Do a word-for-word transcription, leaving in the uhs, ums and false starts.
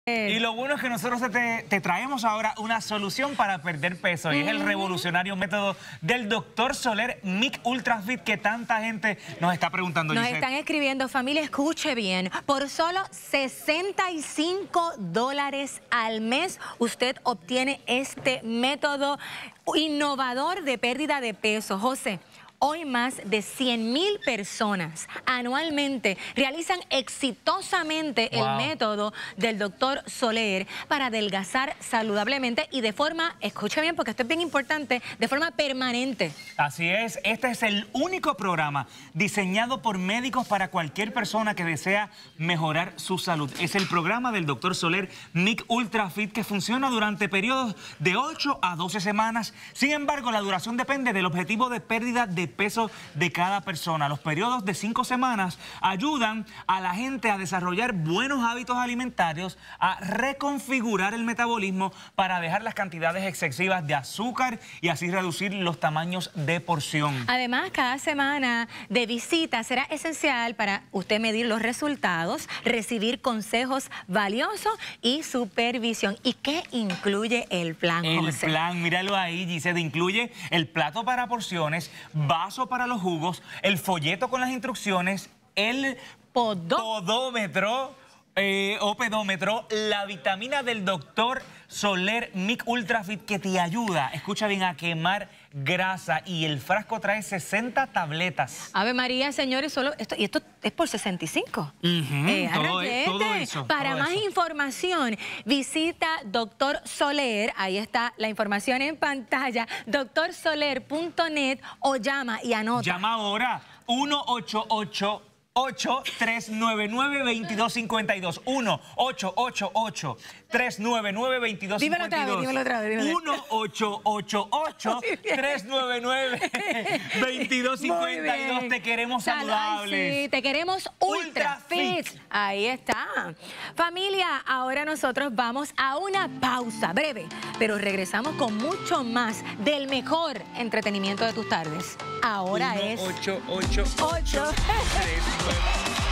Y lo bueno es que nosotros te, te traemos ahora una solución para perder peso, y es el revolucionario método del doctor Soler Mic Ultra Fit, que tanta gente nos está preguntando. Nos Gisette. están escribiendo, familia, escuche bien, por solo sesenta y cinco dólares al mes usted obtiene este método innovador de pérdida de peso. José, hoy más de cien mil personas anualmente realizan exitosamente wow. el método del doctor Soler para adelgazar saludablemente y de forma, escuche bien porque esto es bien importante, de forma permanente. Así es, este es el único programa diseñado por médicos para cualquier persona que desea mejorar su salud. Es el programa del doctor Soler Mic Ultra Fit, que funciona durante periodos de ocho a doce semanas. Sin embargo, la duración depende del objetivo de pérdida de peso de cada persona. Los periodos de cinco semanas ayudan a la gente a desarrollar buenos hábitos alimentarios, a reconfigurar el metabolismo para dejar las cantidades excesivas de azúcar y así reducir los tamaños de porción. Además, cada semana de visita será esencial para usted medir los resultados, recibir consejos valiosos y supervisión. ¿Y qué incluye el plan, El José? plan, míralo ahí, Gisette, incluye el plato para porciones, vaso para los jugos, el folleto con las instrucciones, el Podó. podómetro eh, o pedómetro, la vitamina del doctor Soler Mic Ultra Fit, que te ayuda, escucha bien, a quemar grasa, y el frasco trae sesenta tabletas. Ave María, señores, solo esto, y esto es por sesenta y cinco. Uh-huh, eh, todo, es, todo eso. Para todo más eso. información, visita doctor Soler, ahí está la información en pantalla, doctor soler punto net, o llama y anota. Llama ahora, uno ocho ocho ocho, tres nueve nueve, veintidós cincuenta y dos. uno ocho ocho ocho, tres nueve nueve, veintidós cincuenta y dos. Dímelo otra vez, dímelo otra vez. uno ocho ocho ocho, tres nueve nueve, veintidós cincuenta y dos. Te queremos Sal saludables. Ay, sí, te queremos ultra, Ultra fit. fit. Ahí está. Familia, ahora nosotros vamos a una pausa breve, pero regresamos con mucho más del mejor entretenimiento de tus tardes. Ahora es uno ocho ocho ocho, tres nueve nueve.